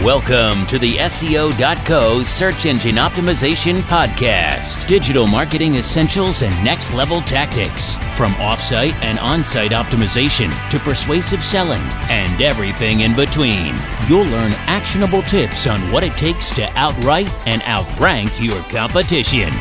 Welcome to the SEO.co Search Engine Optimization Podcast. Digital marketing essentials and next level tactics. From offsite and on-site optimization to persuasive selling and everything in between. You'll learn actionable tips on what it takes to outright and outrank your competition.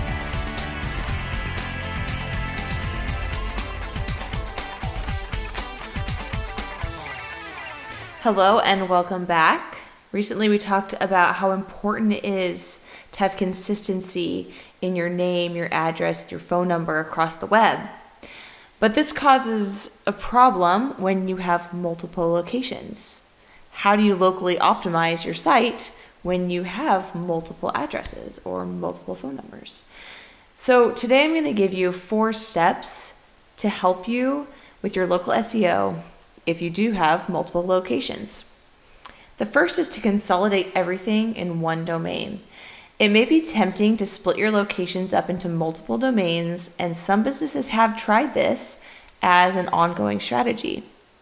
Hello and welcome back. Recently we talked about how important it is to have consistency in your name, your address, your phone number across the web. But this causes a problem when you have multiple locations. How do you locally optimize your site when you have multiple addresses or multiple phone numbers? So today I'm going to give you 4 steps to help you with your local SEO if you do have multiple locations. The first is to consolidate everything in one domain. It may be tempting to split your locations up into multiple domains, and some businesses have tried this as an ongoing strategy.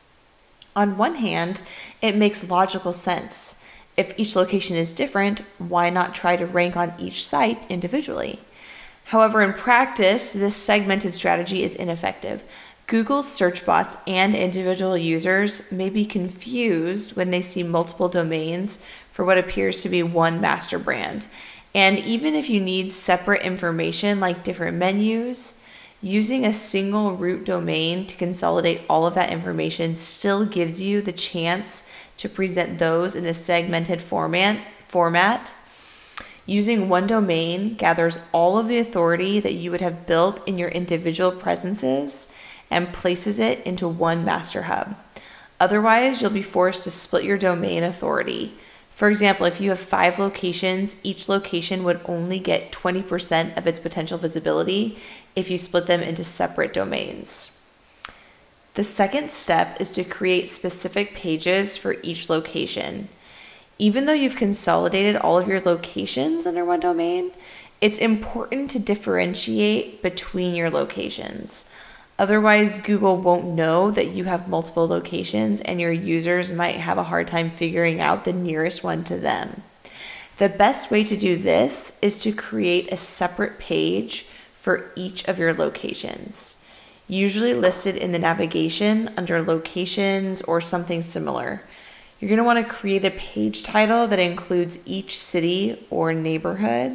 On one hand, it makes logical sense. If each location is different, why not try to rank on each site individually? However, in practice, this segmented strategy is ineffective. Google's search bots and individual users may be confused when they see multiple domains for what appears to be one master brand. And even if you need separate information like different menus, using a single root domain to consolidate all of that information still gives you the chance to present those in a segmented format. Using one domain gathers all of the authority that you would have built in your individual presences and places it into one master hub. Otherwise, you'll be forced to split your domain authority. For example, if you have 5 locations, each location would only get 20% of its potential visibility if you split them into separate domains. The second step is to create specific pages for each location. Even though you've consolidated all of your locations under one domain, it's important to differentiate between your locations. Otherwise, Google won't know that you have multiple locations and your users might have a hard time figuring out the nearest one to them. The best way to do this is to create a separate page for each of your locations, usually listed in the navigation under locations or something similar. You're going to want to create a page title that includes each city or neighborhood,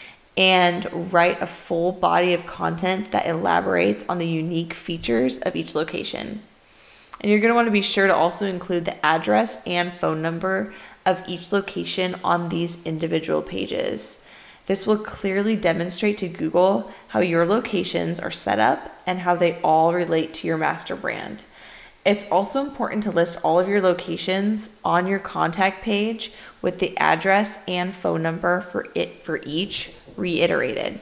and write a full body of content that elaborates on the unique features of each location. And you're going to want to be sure to also include the address and phone number of each location on these individual pages. This will clearly demonstrate to Google how your locations are set up and how they all relate to your master brand. It's also important to list all of your locations on your contact page with the address and phone number for each reiterated.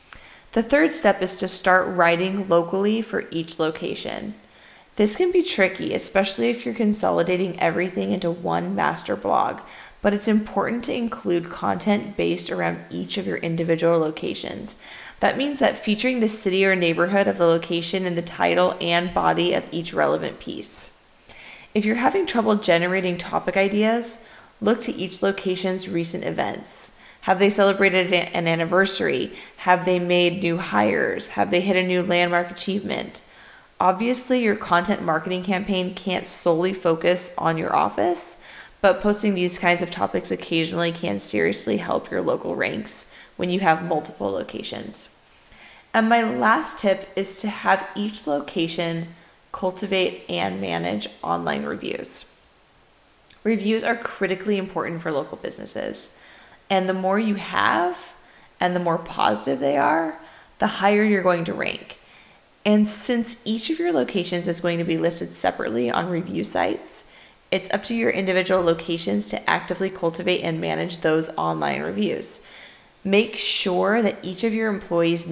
The third step is to start writing locally for each location. This can be tricky, especially if you're consolidating everything into one master blog, but it's important to include content based around each of your individual locations. That means that featuring the city or neighborhood of the location in the title and body of each relevant piece. If you're having trouble generating topic ideas, look to each location's recent events. Have they celebrated an anniversary? Have they made new hires? Have they hit a new landmark achievement? Obviously, your content marketing campaign can't solely focus on your office, but posting these kinds of topics occasionally can seriously help your local ranks when you have multiple locations. And my last tip is to have each location cultivate and manage online reviews. Reviews are critically important for local businesses. And the more you have and the more positive they are, the higher you're going to rank. And since each of your locations is going to be listed separately on review sites, it's up to your individual locations to actively cultivate and manage those online reviews. Make sure that each of your employees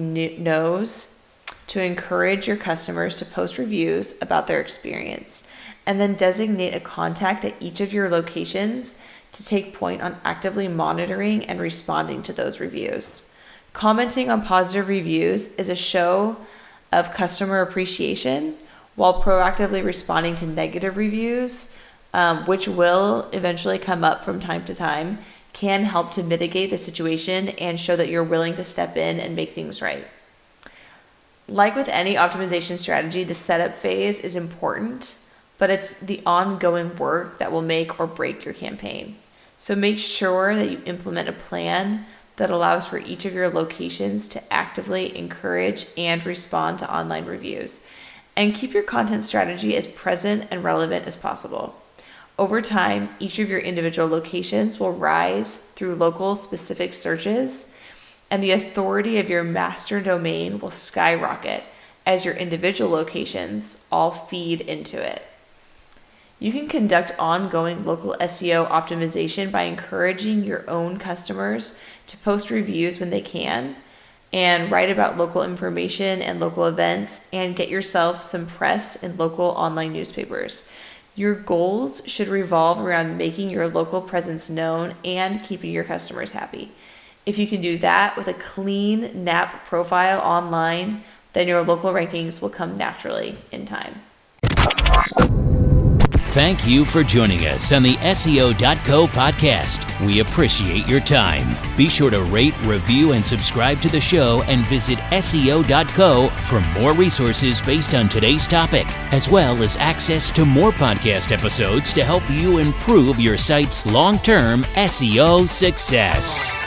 knows to encourage your customers to post reviews about their experience, and then designate a contact at each of your locations to take point on actively monitoring and responding to those reviews. Commenting on positive reviews is a show of customer appreciation, while proactively responding to negative reviews which will eventually come up from time to time, can help to mitigate the situation and show that you're willing to step in and make things right. Like with any optimization strategy, the setup phase is important, but it's the ongoing work that will make or break your campaign. So make sure that you implement a plan that allows for each of your locations to actively encourage and respond to online reviews. And keep your content strategy as present and relevant as possible. Over time, each of your individual locations will rise through local specific searches, and the authority of your master domain will skyrocket as your individual locations all feed into it. You can conduct ongoing local SEO optimization by encouraging your own customers to post reviews when they can, and write about local information and local events, and get yourself some press in local online newspapers. Your goals should revolve around making your local presence known and keeping your customers happy. If you can do that with a clean NAP profile online, then your local rankings will come naturally in time. Thank you for joining us on the SEO.co podcast. We appreciate your time. Be sure to rate, review, and subscribe to the show, and visit SEO.co for more resources based on today's topic, as well as access to more podcast episodes to help you improve your site's long-term SEO success.